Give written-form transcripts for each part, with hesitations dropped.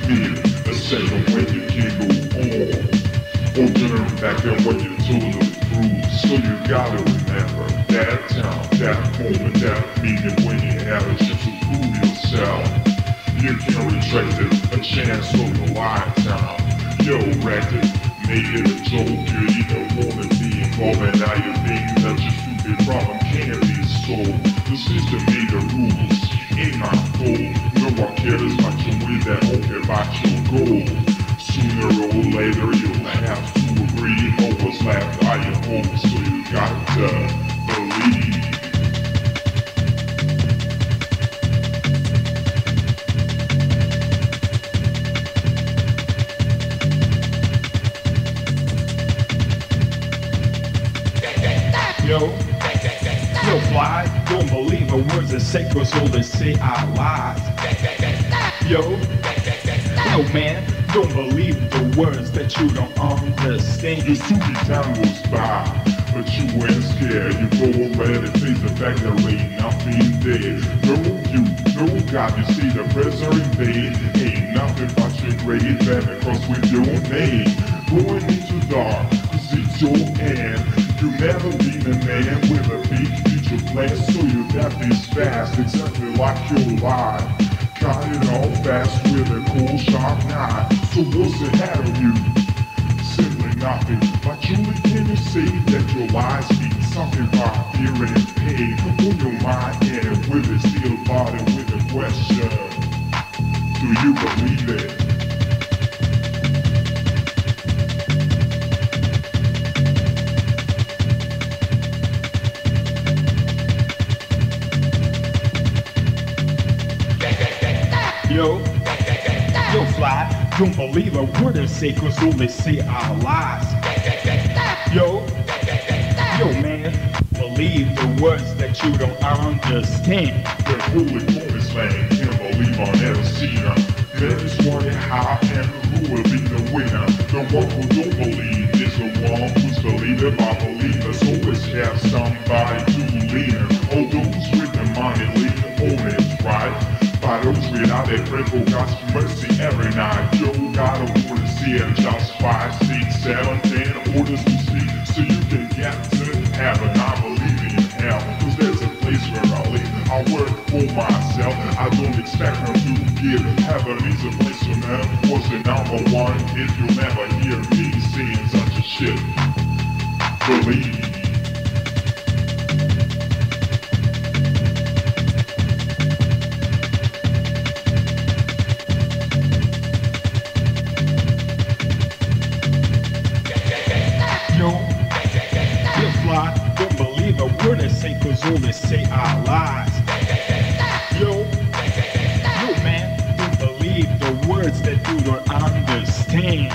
feel a second when you can't go on. Or turn back then when you're totally through. So you gotta remember that time, that moment, that meaning when you have a chance to prove yourself. You can't retract it, a chance for a lifetime. Yo, wrecked it, made it a joke. You didn't wanna be involved, and now you think that your stupid problem can't be solved. The system made the rules, ain't my fault. No one cares about your way, that only about your goal. Sooner or later you'll have to agree on what's left by your home, so you got to believe. Yo, fly, don't believe the words that say, cause all they say are lies. Yo, man, don't believe the words that you don't understand. Your stupid time goes by, but you ain't scared. You go already, face the fact there ain't nothing there. No you, no God, you see the pressure invade. Ain't nothing but your grave, and across with your name. Going into dark, cause it's your end. You never been a man with a big future plan, so your death is fast, exactly like your life. Cut it all fast with a cold sharp knife. So what's ahead of you? Simply nothing. But truly can you say that your lies mean something about fear and pain? On your mind and with a steel body with a question. Do you believe it? Yo, fly, don't believe a word they say, cause all they say are lies. Yo, man, believe the words that you don't understand. The holy bonus man, can't believe I'll never see her. Man is wondering how and who will be the winner. The one who don't believe is the one who's believing by believers. Always have somebody to lean on. All those with the money lean on it, right? By those without their pray for God's mercy every night. You gotta wanna see it just 5, 6, 7, 10 orders to see, so you can get to heaven. I believe in hell, cause there's a place where I live. I work for myself, I don't expect them to give. Heaven is a place on earth, was the number one hit. You'll never hear me saying such a shit. Believe. Don't believe a word they say, cause all they say are lies. Yo, man, don't believe the words that you don't understand.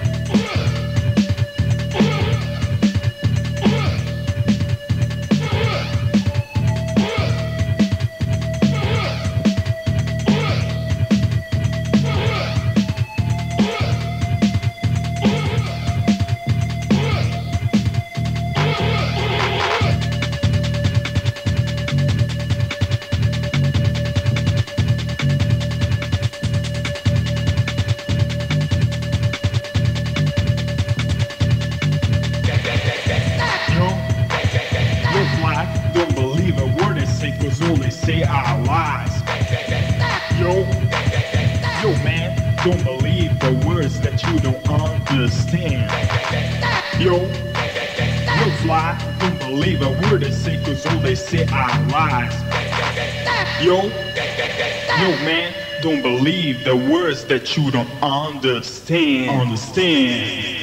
Don't believe a word they say, cause all they say are lies. Yo, man, don't believe the words that you don't understand. Yo, fly, don't believe a word they say, cause all they say are lies. Yo, man, don't believe the words that you don't understand.